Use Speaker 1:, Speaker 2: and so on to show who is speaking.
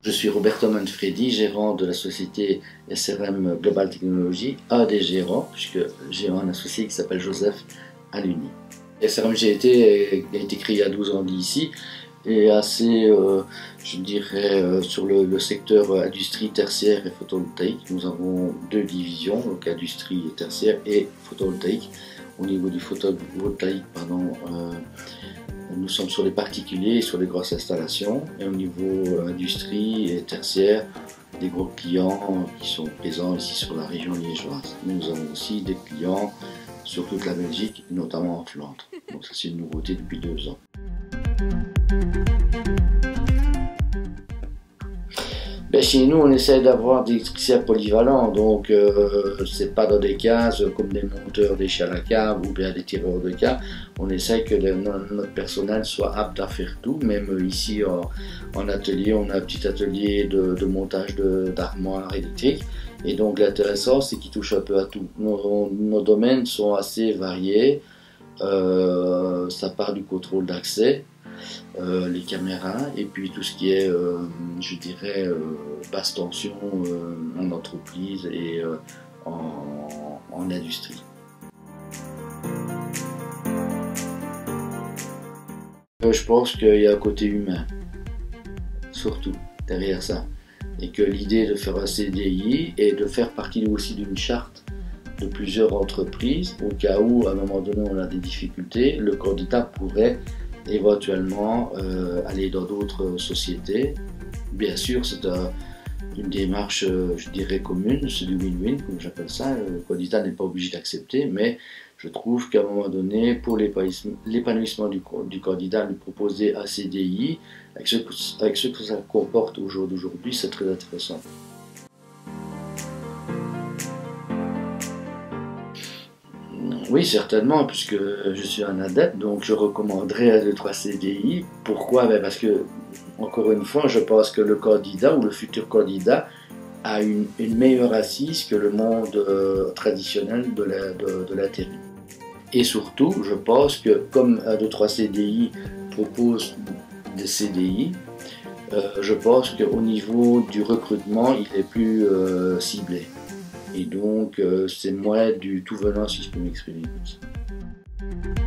Speaker 1: Je suis Roberto Manfredi, gérant de la société SRM Global Technology, un des gérants, puisque j'ai un associé qui s'appelle Joseph Aluni. SRM GT a été créé il y a 12 ans d'ici et assez, je dirais, sur le secteur industrie tertiaire et photovoltaïque. Nous avons deux divisions, donc industrie tertiaire et photovoltaïque. Au niveau du photovoltaïque, nous sommes sur les particuliers et sur les grosses installations. Et au niveau industrie et tertiaire, des gros clients qui sont présents ici sur la région liégeoise. Nous avons aussi des clients sur toute la Belgique, notamment en Flandre. Donc ça, c'est une nouveauté depuis 2 ans. Chez nous, on essaie d'avoir des électriciens polyvalents, donc c'est pas dans des cases comme des monteurs d'échelle à câble ou bien des tireurs de câble. On essaie que notre personnel soit apte à faire tout. Même ici en atelier, on a un petit atelier de montage d'armoires électriques. Et donc l'intéressant, c'est qu'il touche un peu à tout. Nos domaines sont assez variés. Ça part du contrôle d'accès, les caméras, et puis tout ce qui est, je dirais, basse tension en entreprise et en industrie. Je pense qu'il y a un côté humain, surtout, derrière ça. Et que l'idée de faire un CDI est de faire partie aussi d'une charte de plusieurs entreprises, au cas où, à un moment donné, on a des difficultés, le candidat pourrait éventuellement aller dans d'autres sociétés. Bien sûr, c'est une démarche, je dirais, commune, c'est du win-win, comme j'appelle ça. Le candidat n'est pas obligé d'accepter, mais je trouve qu'à un moment donné, pour l'épanouissement du candidat, lui proposer un CDI, avec ce que ça comporte au jour d'aujourd'hui, c'est très intéressant. Oui, certainement, puisque je suis un adepte, donc je recommanderais un 2-3 CDI. Pourquoi? Parce que, encore une fois, je pense que le candidat ou le futur candidat a une meilleure assise que le monde traditionnel de l'intérim. Et surtout, je pense que comme un 2-3 CDI propose des CDI, je pense qu'au niveau du recrutement, il est plus ciblé. Et donc, c'est moins du tout venant, si je peux m'exprimer comme ça.